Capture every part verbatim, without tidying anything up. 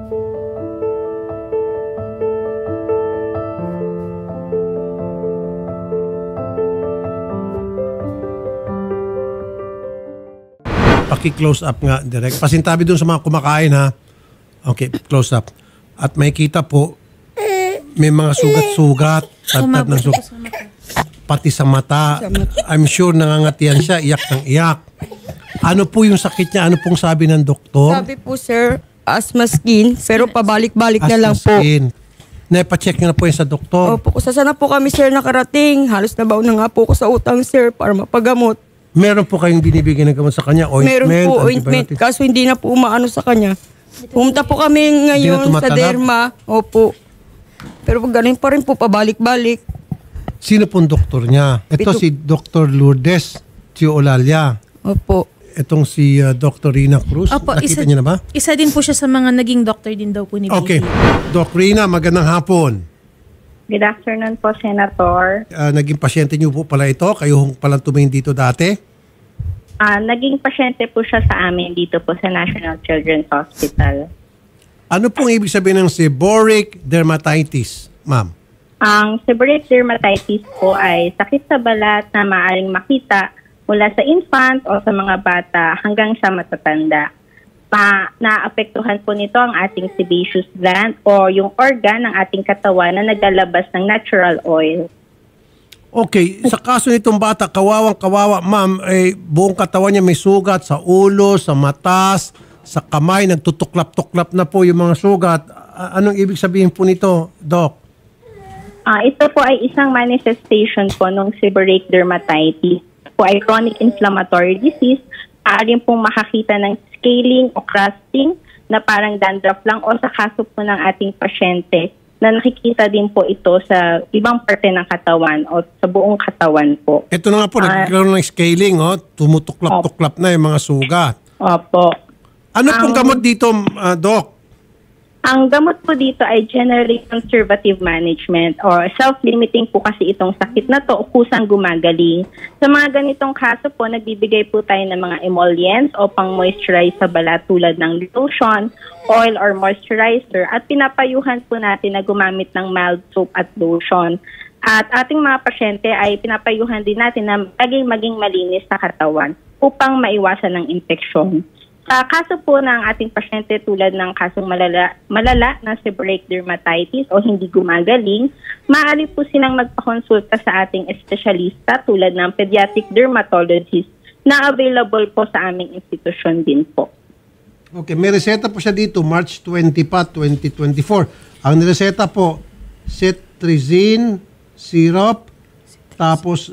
Paki-close up nga, direct. Pasintabi dun sa mga kumakain, ha? Okay, close up. At may kita po, may mga sugat-sugat, tad-tad ng sugat. Pati sa mata. I'm sure nangangatian siya, iyak ng iyak. Ano po yung sakit niya? Ano pong sabi ng doktor? Sabi po, sir, asthma skin, pero pabalik-balik na lang po. Skin. Naipacheck niyo na po yun sa doktor? Opo, kung sana po kami, sir, nakarating. Halos nabaw na nga po ko sa utang, sir, para mapagamot. Meron po kayong binibigyan ng gamot sa kanya? Ointment? Meron po ointment, kaso hindi na po umaano sa kanya. Pumunta po kami ngayon sa derma. Opo. Pero pag ganun pa rin po, pabalik-balik. Sino pong doktor niya? Ito Pito. si Doctor Lourdes Tiolalia. Opo. Itong si uh, Doctor Rina Cruz. Opo, Nakita isa, niyo na ba? Isa din po siya sa mga naging doctor din daw po ni Baby. Okay. Doc Rina, magandang hapon. Good afternoon po, Senator. Uh, naging pasyente niyo po pala ito. Kayo palang tumingin dito dati. Uh, naging pasyente po siya sa amin dito po sa National Children's Hospital. Ano pong ibig sabihin ng seborrheic dermatitis, ma'am? Ang seborrheic dermatitis po ay sakit sa balat na maaaring makita mula sa infant o sa mga bata hanggang sa matatanda. Pa, naapektuhan po nito ang ating sebaceous gland o yung organ ng ating katawan na naglalabas ng natural oil. Okay, sa kaso nitong bata, kawawang kawawa, ma'am, eh, buong katawan niya may sugat sa ulo, sa matas, sa kamay, nagtutuklap-tuklap na po yung mga sugat. A- anong ibig sabihin po nito, Doc? Uh, ito po ay isang manifestation po ng seborrheic dermatitis. Po ay chronic inflammatory disease. Aaring pong makakita ng scaling o crusting na parang dandruff lang o sa kaso po ng ating pasyente na nakikita din po ito sa ibang parte ng katawan o sa buong katawan po. Ito na nga po, uh, nagkaroon ng scaling, oh, tumutuklap-tuklap na yung mga sugat. Opo. Ano pong ang, gamot dito, uh, Doc? Ang gamot po dito ay generally conservative management or self-limiting po kasi itong sakit na to o kusang gumagaling. Sa mga ganitong kaso po, nagbibigay po tayo ng mga emollients o pang-moisturize sa balat tulad ng lotion, oil or moisturizer at pinapayuhan po natin na gumamit ng mild soap at lotion. At ating mga pasyente ay pinapayuhan din natin na maging maging malinis sa katawan upang maiwasan ng infeksyon. Sa kaso po ng ating pasyente tulad ng kasong malala, malala na seborrheic dermatitis o hindi gumagaling, maaari po silang magpakonsulta sa ating espesyalista tulad ng pediatric dermatologist na available po sa aming institusyon din po. Okay, may reseta po siya dito, March twentieth pa, twenty twenty-four. Ang nireseta po, cetirizine syrup, tapos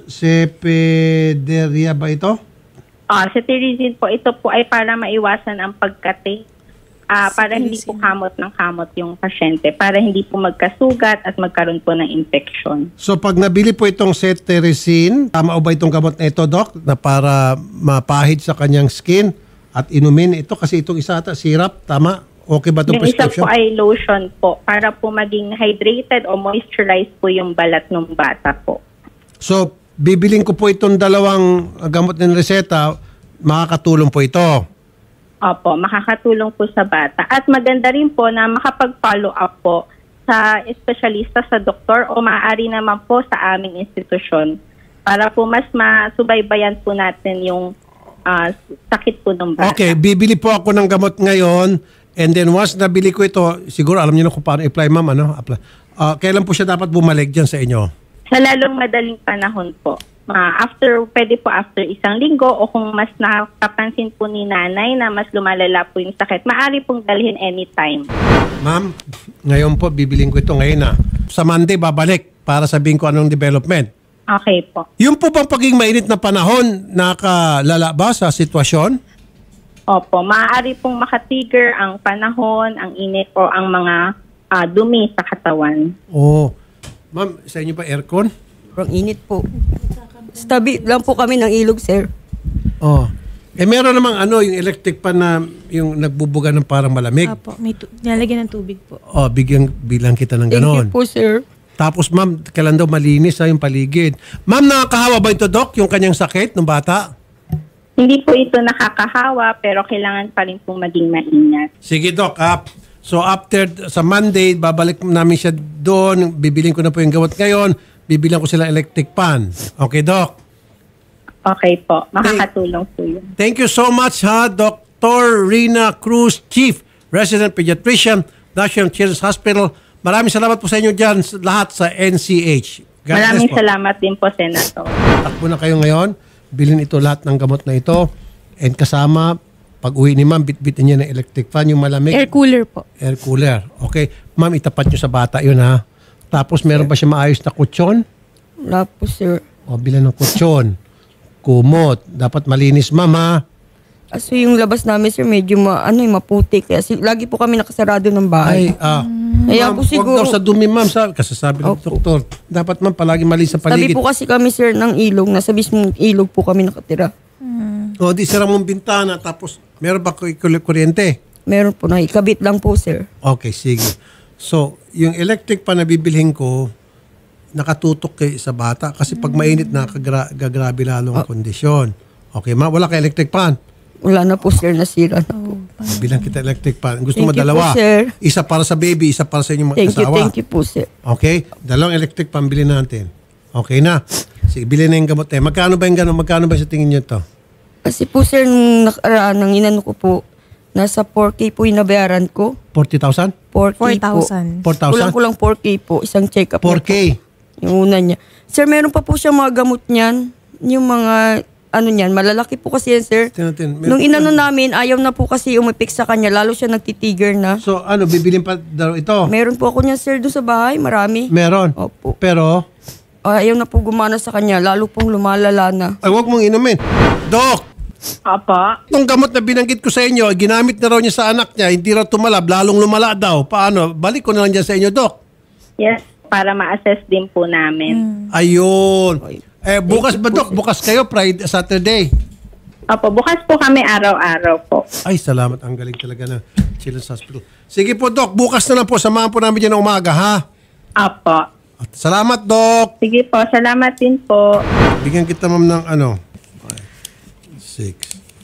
Cepederia ba ito? Uh, cetirizine po, ito po ay para maiwasan ang pagkate, uh, para hindi po kamot ng kamot yung pasyente, para hindi po magkasugat at magkaroon po ng infection. So pag nabili po itong cetirizine, tama o ba itong gamot na ito, Doc, na para mapahid sa kanyang skin at inumin ito kasi itong isa ata, syrup, tama? Okay ba itong prescription? Yung isa po ay lotion po, para po maging hydrated o moisturized po yung balat ng bata po. So, bibiling ko po itong dalawang gamot ng reseta, makakatulong po ito. Opo, makakatulong po sa bata. At maganda rin po na makapag-follow up po sa espesyalista, sa doktor o maaari naman po sa aming institusyon para po mas masubaybayan po natin yung uh, sakit po ng bata. Okay, bibili po ako ng gamot ngayon and then once nabili ko ito, siguro alam niyo na kung paano apply, ma'am, ano? Apply. Uh, kailan po siya dapat bumalik dyan sa inyo? Sa lalong madaling panahon po. Uh, after, pwede po after isang linggo o kung mas nakapansin po ni nanay na mas lumalala po yung sakit, maaari pong dalhin anytime. Ma'am, ngayon po, bibiling ko ito ngayon na. Sa Monday, babalik para sabihin ko anong development. Okay po. Yung po bang pagiging mainit na panahon, nakalala ba sa sitwasyon? Opo, maaari pong makatrigger ang panahon, ang init o ang mga uh, dumi sa katawan. Oo. Oh. Ma'am, sa inyo ba aircon? Ang init po. Stabi lang po kami ng ilog, sir. Oh. Eh meron namang ano, yung electric pan na yung nagbubuga ng parang malamig. Apo, may tu- nilalagyan ng tubig po. Oh, bigyan bilang kita ng ganon. Thank you po, sir. Tapos ma'am, kailan daw malinis ha, yung paligid. Ma'am, nakakahawa ba ito, Doc, yung kanyang sakit ng bata? Hindi po ito nakakahawa pero kailangan pa rin pong maging maingat. Sige, Doc. Ah, So after, sa Monday, babalik namin siya doon. Bibiling ko na po yung gamot ngayon. Bibilang ko sila electric fan. Okay, Doc? Okay po. Makakatulong po yun. Thank you so much, ha, Doctor Rina Cruz, Chief Resident Pediatrician, National Children's Hospital. Maraming salamat po sa inyo dyan lahat sa N C H. God Maraming bless po. salamat din po, Senator. Takbo na kayo ngayon. Bilhin ito lahat ng gamot na ito. And kasama, pag uwi ni ma'am, bitbitin niya ng electric fan, yung malamig. Air cooler po. Air cooler. Okay. Ma'am, itapat nyo sa bata yun, ha. Tapos meron ba siya maayos na kutsyon? Wala po, sir. O, bilan ng kutsyon. Kumot. Dapat malinis, ma'am, ha. Kaso yung labas namin, sir, medyo ma, ano, yung maputi. Kaya si, lagi po kami nakasarado ng bahay. Ay, ah. Kaya Ma'am, po siguro- huwag daw sa dumi, ma'am. Sa, kasi sabi ng Opo. doktor, dapat, ma'am, palagi malinis sa Sabi paligid. po kasi kami, sir, ng ilog. Nasa mismong ilog po kami nakatira. O, di sira mong bintana. Tapos, meron ba kuy- kuy- kuryente? Meron po na ikabit lang po, sir. Okay, sige. So, yung electric pa na bibilhin ko, nakatutok kay sa bata. Kasi pag mainit na, kagra- gagrabe lalo ang kondisyon. Okay, ma'am, wala kay electric pan. Wala na po, sir, nasira na po. Bilang kita electric pan. Gusto Thank mo you dalawa? po, sir. Isa para sa baby, isa para sa inyong mga Thank you, asawa. thank you po, sir. Okay? Dalawang electric pan bilhin natin. Okay na. Sige, bilhin na yung gamot eh. Magkano ba yung gano'n? Magkano ba sa tingin nyo to? Kasi po, sir, nung nakaraan, nang inano ko po, nasa four K po yung nabayaran ko. forty thousand? four K four po. thousand. four thousand? Kulang-kulang four K po, isang check-up. four na po. K? Yung una niya. Sir, meron pa po siya mga gamot niyan. Yung mga, ano niyan, malalaki po kasi yan, sir. Tingnan natin. Meron Nung pa- inano namin, ayaw na po kasi umipik sa kanya. Lalo siya nagtitiger na. So, ano, bibilin pa daw ito? Meron po ako niyan, sir, doon sa bahay. Marami. Meron. Opo. Pero, Ayaw na po gumana sa kanya. Lalo pong lumalala na. ay, huwag mong inumin. Doc, Opo. itong gamot na binanggit ko sa inyo, ginamit na raw niya sa anak niya, hindi raw tumalab, lalong lumala daw. Paano? Balik ko na lang dyan sa inyo, Doc. Yes, para ma-assess din po namin. Ayun. Eh, bukas ba, Doc? Bukas kayo, Friday, Saturday. Opo, bukas po kami araw-araw po. Ay, salamat. Ang galing talaga na Children's Hospital. Sige po, Doc. Bukas na lang po. Samahan po namin dyan ng umaga, ha? Opo. At salamat, Doc. Sige po, salamat din po. Bigyan kita, ma'am, ng ano? five, six,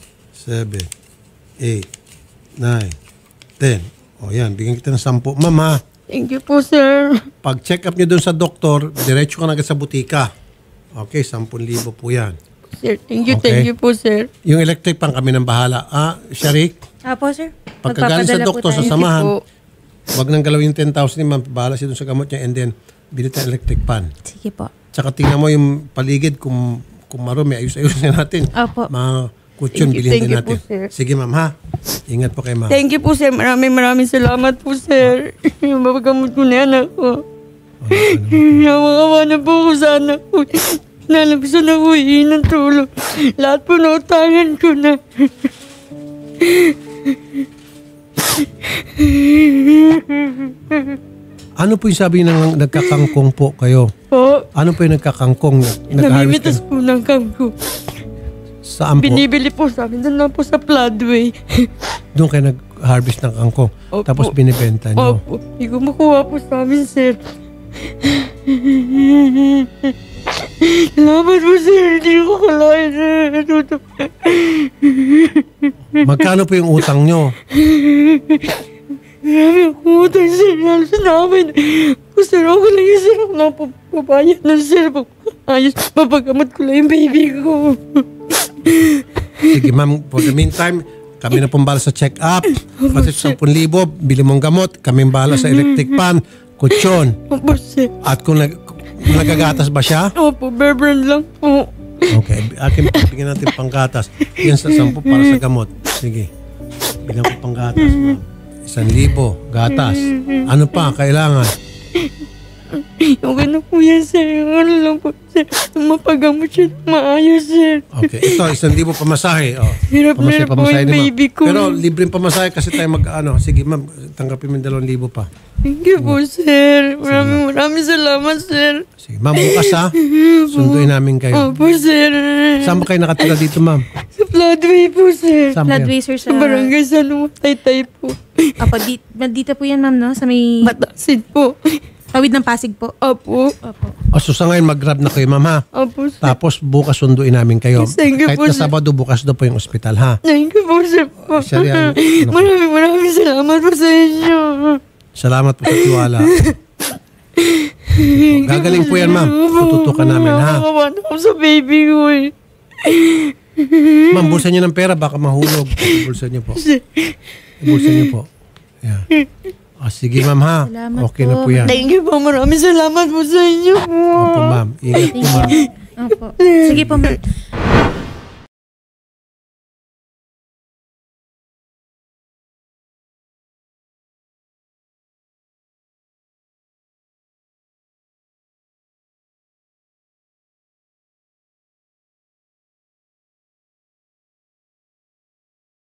seven, eight, nine, ten. O yan, bigyan kita ng sampu. Ma'am, ha? Thank you po, sir. Pag check up nyo doon sa doktor, diretso ka na agad sa butika. Okay, sampung libo po yan. Sir, thank you, Okay. thank you po, sir. Yung electric pan kami ng bahala. Ah, Sharik, Apo, sir. pagkagaling sa Magpapadala po doktor sa tayo. samahan, Thank you wag nang galawin yung ten thousand ni ma'am, bahala siya doon sa gamot niya and then bilit ang electric pan. Sige po. Tsaka tingnan mo yung paligid kung, kung marumi, ayos-ayusin natin. Opo. Mga kutsyon, Thank you, bilhin thank din you natin. po, sir. Sige ma'am ha. Ingat po kay ma'am. Thank you po, sir. Maraming maraming salamat po, sir. Yung mapagamot ko na yan ako. Nawakawa na po ako sa anak ko. Nalabisan ako hihingi ng tulong. Lahat po nautangan ko na. Ano po yung sabi ng nagkakangkong po kayo? Po, Ano po yung nagkakangkong? Nag-harvest namimitas kayo? po ng kangko. Saan po? Binibili po sa amin. Doon lang po sa Floodway. Doon kayo nag-harvest ng kangkong. Opo. Tapos binibenta nyo. Opo. Hindi ko makuha po sa amin, sir. Salamat po, sir. Hindi ko kalain, sir. Magkano po yung utang nyo? Marami akong utang, sir. Lalo sa namin. Kung sir, ako lang yung sir. Ako lang po pabayad ng sir. Ayos, papagamot ko lang yung baby ko. Sige ma'am, for the meantime, kami na pong bala sa check-up. Pati sa ten libo, bili mong gamot. Kami bala sa electric pan, kutsyon. Opo, sir. At kung, nag, kung nagagatas ba siya? Opo, bear brand lang po. Okay, akin bigyan natin panggatas. Yan sa sampu para sa gamot. Sige, bilang ko panggatas ma'am. Isang libo, gatas. Ano pa kailangan? Okay na po yan, sir. Ano lang po, sir. Mapagamot siya ng maayos, sir. Okay, ito isang libo pamasahe. Oh. Hirap Pamasahe, na po pamasahe yung ni ma'am. baby ko. Pero libreng pamasahe kasi tayo mag ano. Sige ma'am, tanggapin mo yung dalawang libo pa. Thank you po, sir. Maraming maraming salamat, sir. Sige ma'am, bukas ha. Sunduin namin kayo. Opo, sir. Saan ba kayo nakatira dito ma'am? Sa Floodway po, sir. Saan ba Blood yan? racer sa... Sa barangay San Juan, Taytay po. Apo, di, dito po yan, ma'am, no? Sa may... Matasin po. Tawid ng Pasig po. Opo. Opo. O, so sa ngayon, mag-grab na kayo, ma'am, ha? Opo, sir. Tapos bukas sunduin namin kayo. Yes, thank you Kahit po, na sir. Sabado, bukas daw po yung ospital, ha? Thank you po, sir. Po. Sir, yan. Ano po? Maraming maraming salamat po sa inyo. Salamat po sa tiwala. O, gagaling po yan, ma'am. Tututukan namin, ha? Nakakawan ako sa baby ko eh. Ma'am, bulsa niyo ng pera, baka mahulog. Bulsa niyo po. Bulsa niyo po. Yeah. O, sige, ma'am, ha? Salamat Okay na po. po yan. Thank you po. Maraming salamat po sa inyo. Opo, ma'am. Ingat po, ma'am. Opo. Sige po, ma'am.